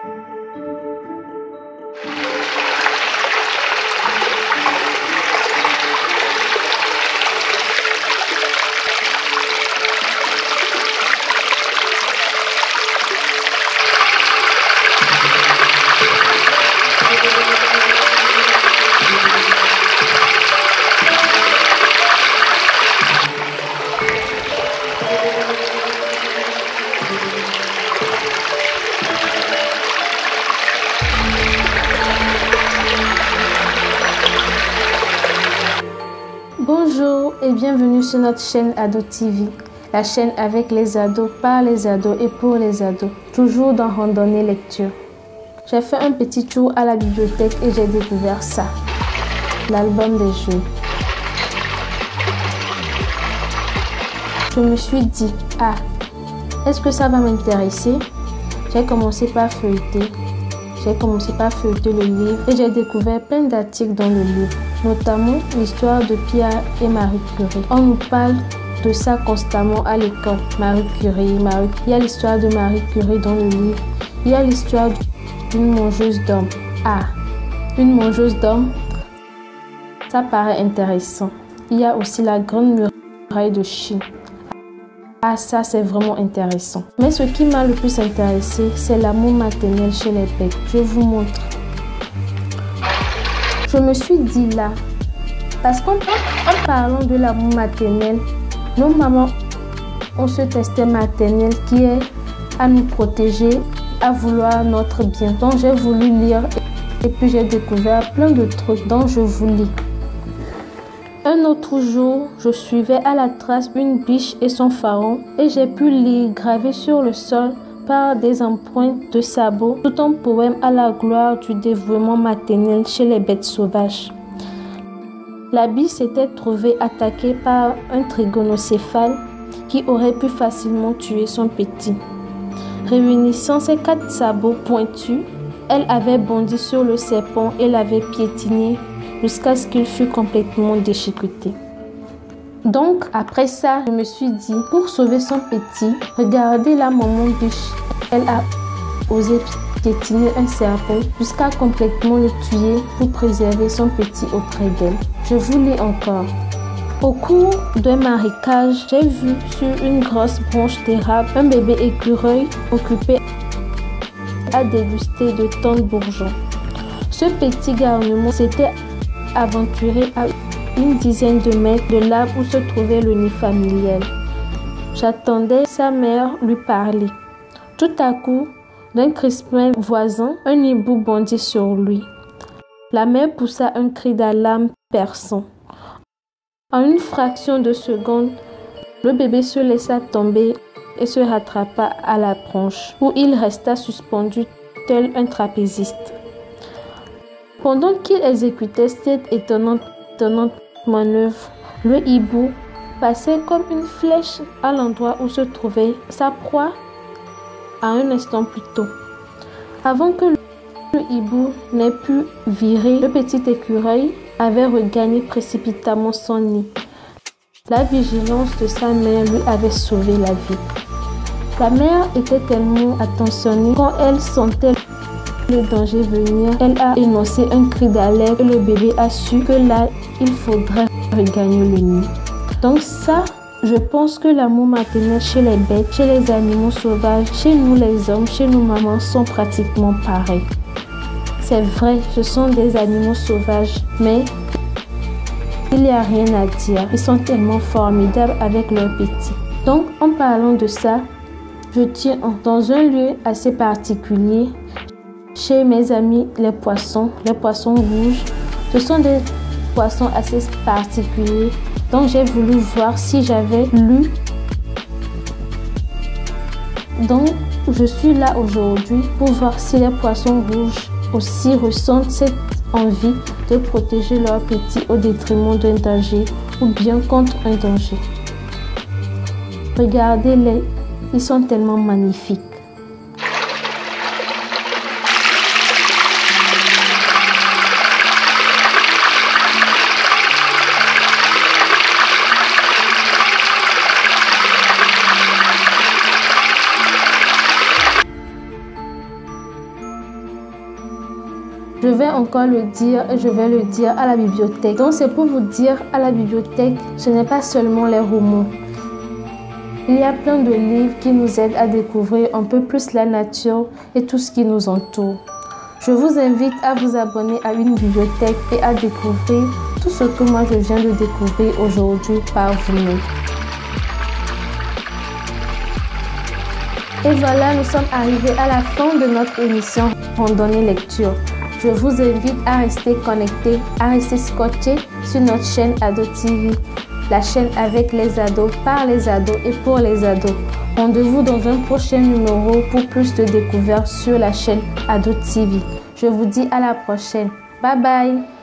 Bonjour et bienvenue sur notre chaîne Ado TV, la chaîne avec les ados, par les ados et pour les ados, toujours dans Randonnée Lecture. J'ai fait un petit tour à la bibliothèque et j'ai découvert ça, l'album des jeux. Je me suis dit, est-ce que ça va m'intéresser? J'ai commencé par feuilleter le livre et j'ai découvert plein d'articles dans le livre, notamment l'histoire de Pierre et Marie Curie. On nous parle de ça constamment à l'école. Marie Curie. Il y a l'histoire de Marie Curie dans le livre. Il y a l'histoire d'une mangeuse d'hommes. Une mangeuse d'hommes, ça paraît intéressant. Il y a aussi la grande muraille de Chine. Ça c'est vraiment intéressant. Mais ce qui m'a le plus intéressé, c'est l'amour maternel chez les bêtes. Je vous montre. Je me suis dit là, parce qu'en parlant de l'amour maternel, nos mamans ont ce instinct maternel qui est à nous protéger, à vouloir notre bien. Donc j'ai voulu lire et puis j'ai découvert plein de trucs dont je vous lis. Un autre jour, je suivais à la trace une biche et son faron et j'ai pu lire gravé sur le sol par des empreintes de sabots tout un poème à la gloire du dévouement maternel chez les bêtes sauvages. La biche s'était trouvée attaquée par un trigonocéphale qui aurait pu facilement tuer son petit. Réunissant ses 4 sabots pointus, elle avait bondi sur le serpent et l'avait piétiné jusqu'à ce qu'il fût complètement déchiqueté. Donc, après ça, je me suis dit, pour sauver son petit, regardez la maman biche. Elle a osé piétiner un serpent jusqu'à complètement le tuer pour préserver son petit auprès d'elle. Je vous lis encore. Au cours d'un marécage, j'ai vu sur une grosse branche d'érable un bébé écureuil occupé à déguster de tendres bourgeons. Ce petit garnement s'était aventuré à une dizaine de mètres de l'arbre où se trouvait le nid familial. J'attendais sa mère lui parler. Tout à coup, d'un crispement voisin, un hibou bondit sur lui. La mère poussa un cri d'alarme perçant. En une fraction de seconde, le bébé se laissa tomber et se rattrapa à la branche où il resta suspendu tel un trapéziste. Pendant qu'il exécutait cette étonnante manœuvre, le hibou passait comme une flèche à l'endroit où se trouvait sa proie à un instant plus tôt. Avant que le hibou n'ait pu virer, le petit écureuil avait regagné précipitamment son nid. La vigilance de sa mère lui avait sauvé la vie. La mère était tellement attentionnée quand elle sentait le danger venir, elle a énoncé un cri d'alerte et le bébé a su que là, il faudrait regagner le nid. Donc ça, je pense que l'amour maternel chez les bêtes, chez les animaux sauvages, chez nous les hommes, chez nos mamans sont pratiquement pareils. C'est vrai, ce sont des animaux sauvages, mais il n'y a rien à dire. Ils sont tellement formidables avec leurs petits. Donc, en parlant de ça, je tiens dans un lieu assez particulier. Chez mes amis, les poissons rouges, ce sont des poissons assez particuliers. Donc, j'ai voulu voir si j'avais lu. Donc, je suis là aujourd'hui pour voir si les poissons rouges aussi ressentent cette envie de protéger leurs petits au détriment d'un danger ou bien contre un danger. Regardez-les, ils sont tellement magnifiques. Je vais encore le dire et je vais le dire à la bibliothèque. Donc c'est pour vous dire, à la bibliothèque, ce n'est pas seulement les romans. Il y a plein de livres qui nous aident à découvrir un peu plus la nature et tout ce qui nous entoure. Je vous invite à vous abonner à une bibliothèque et à découvrir tout ce que moi je viens de découvrir aujourd'hui par vous-même. Et voilà, nous sommes arrivés à la fin de notre émission Randonnée Lecture. Je vous invite à rester connectés, à rester scotchés sur notre chaîne Ado TV, la chaîne avec les ados, par les ados et pour les ados. Rendez-vous dans un prochain numéro pour plus de découvertes sur la chaîne Ado TV. Je vous dis à la prochaine. Bye bye!